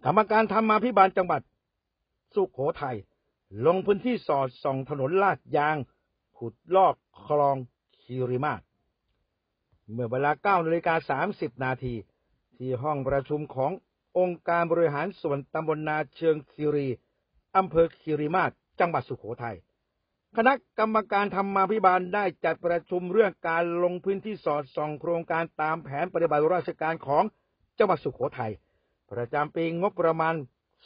กรรมการธรรมาภิบาลจังหวัดสุโขทัยลงพื้นที่สอดส่องถนนลาดยางขุดลอกคลองคีรีมาศเมื่อเวลา 9:30 นาทีที่ห้องประชุมขององค์การบริหารส่วนตำบลนาเชิงคีรีอำเภอคีรีมาศจังหวัดสุโขทัยคณะกรรมการธรรมาภิบาลได้จัดประชุมเรื่องการลงพื้นที่สอดส่องโครงการตามแผนปฏิบัติราชการของจังหวัดสุโขทัยประจำปีงบประมาณ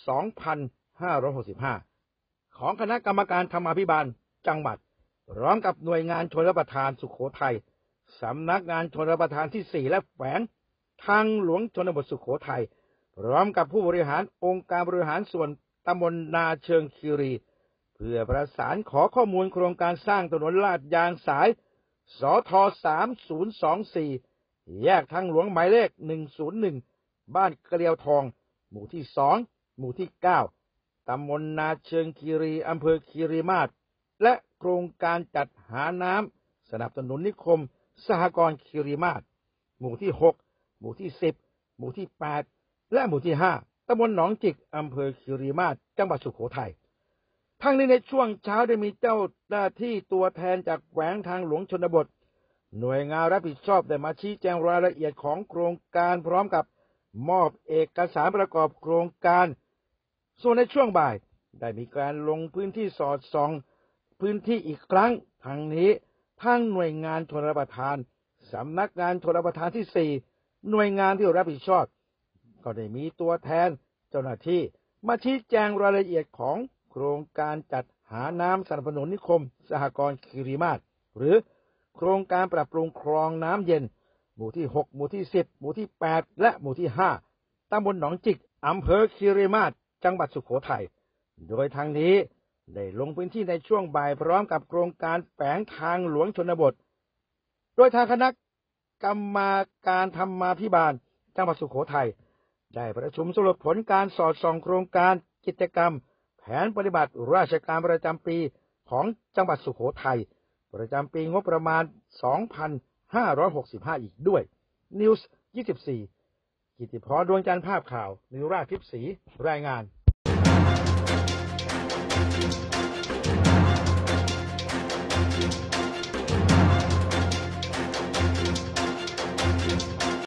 2565 ของคณะกรรมการธรรมาภิบาลจังหวัดพร้อมกับหน่วยงานชลประทานสุโขทัยสำนักงานชลประทานที่ 4 และแขวงทางหลวงชนบทสุโขทัยพร้อมกับผู้บริหารองค์การบริหารส่วนตำบลนาเชิงคีรีเพื่อประสานขอข้อมูลโครงการสร้างถนนลาดยางสายสท3024แยกทางหลวงหมายเลข101บ้านเกลียวทองหมู่ที่2หมู่ที่9ตำบลนาเชิงคีรีอำเภอคีรีมาศและโครงการจัดหาน้ำสนับสนุนนิคมสหกรณ์คีรีมาศหมู่ที่6หมู่ที่10หมู่ที่8และหมู่ที่5ตำบลหนองจิกอำเภอคีรีมาศจังหวัดสุโขทัยทั้งนี้ในช่วงเช้าได้มีเจ้าหน้าที่ตัวแทนจากแขวงทางหลวงชนบทหน่วยงานรับผิดชอบได้มาชี้แจงรายละเอียดของโครงการพร้อมกับมอบเอกสารประกอบโครงการส่วนในช่วงบ่ายได้มีการลงพื้นที่สอดส่องพื้นที่อีกครั้งทั้งนี้ทางหน่วยงานชลประทานสำนักงานชลประทานที่ 4หน่วยงานที่รับผิดชอบก็ได้มีตัวแทนเจ้าหน้าที่มาชี้แจงรายละเอียดของโครงการจัดหาน้ำสนับสนุนนิคมสหกรณ์คีรีมาศหรือโครงการปรับปรุงคลองน้ำเย็นหมู่ที่6หมู่ที่10หมู่ที่8และหมู่ที่5ตำบลหนองจิกอำเภอคีรีมาศจังหวัดสุโขทัยโดยทางนี้ได้ลงพื้นที่ในช่วงบ่ายพร้อมกับโครงการแฝงทางหลวงชนบทโดยทางคณะกรรมาการธรรมาภิบาลจังหวัดสุโขทัยได้ประชุมสรุปผลการสอดส่องโครงการกิจกรรมแผนปฏิบัติราชการประจำปีของจังหวัดสุโขทัยประจำปีงบประมาณ 2565 อีกด้วยนิวส์ 24 กิติพร ดวงจันทร์ภาพข่าวนิวราชทิพย์ศรีรายงาน